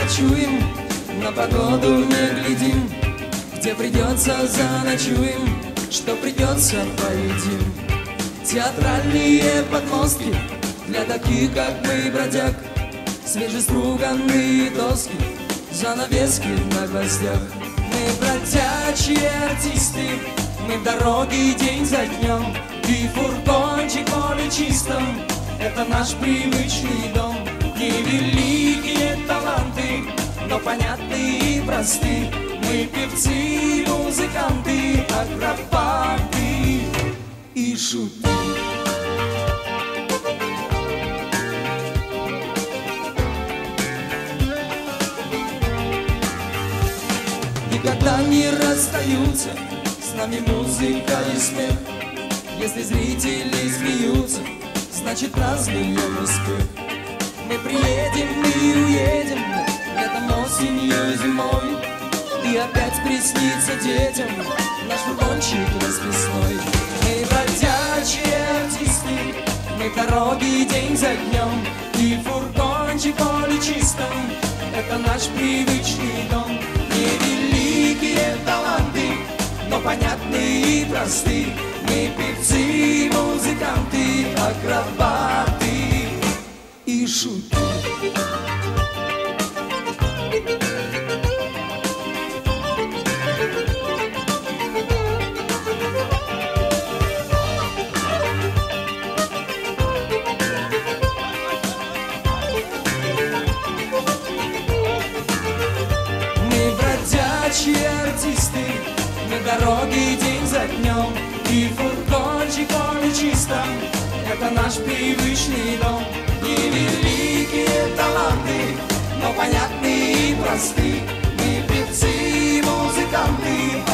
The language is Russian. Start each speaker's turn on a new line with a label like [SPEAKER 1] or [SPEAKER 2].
[SPEAKER 1] ночуем, на погоду не глядим. Где придется, заночуем, что придется, поедим. Театральные подмостки для таких, как мы, бродяг. Свежеструганные доски, занавески на гвоздях. Мы бродячие артисты, мы в дороге день за днем. И фургончик в поле чистом — это наш привычный дом. Невеликие таланты, но понятные и просты. Мы певцы, музыканты, акробаты и шуты. Никогда не расстаются с нами музыка и смех. Если зрители смеются, значит празднуем успех. Мы приедем и уедем, летом, осенью, зимой. И опять приснится детям наш фургончик расписной. Мы бродячие артисты, мы в дороге день за днем. И фургончик в поле чистом — это наш привычный дом. Невеликие таланты, но понятные и просты. Мы певцы, музыканты, акробаты и шуты. Мы бродячие артисты, мы в дороге день за днем. И фургончик в поле чистом — это наш привычный дом. Невеликие таланты, но понятные и просты. Мы певцы, музыканты,